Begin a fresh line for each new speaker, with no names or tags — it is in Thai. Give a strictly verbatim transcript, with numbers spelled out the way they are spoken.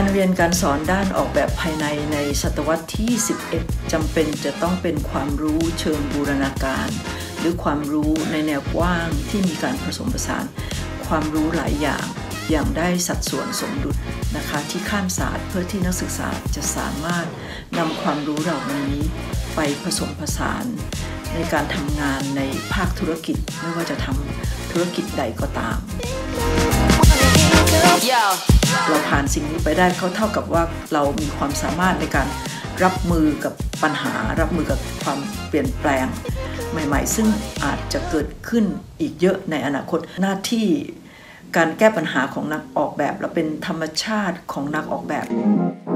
การเรียนการสอนด้านออกแบบภายในในศตวรรษที่สิบเอ็ดจำเป็นจะต้องเป็นความรู้เชิงบูรณาการหรือความรู้ในแนวกว้างที่มีการผสมผสานความรู้หลายอย่างอย่างได้สัดส่วนสมดุลนะคะที่ข้ามศาสตร์เพื่อที่นักศึกษาจะสามารถนำความรู้เหล่านี้ไปผสมผสานในการทำงานในภาคธุรกิจไม่ว่าจะทำธุรกิจใดก็ตามเราผ่านสิ่งนี้ไปได้เขาเท่ากับว่าเรามีความสามารถในการรับมือกับปัญหารับมือกับความเปลี่ยนแปลงใหม่ๆซึ่งอาจจะเกิดขึ้นอีกเยอะในอนาคตหน้าที่การแก้ปัญหาของนักออกแบบและเป็นธรรมชาติของนักออกแบบ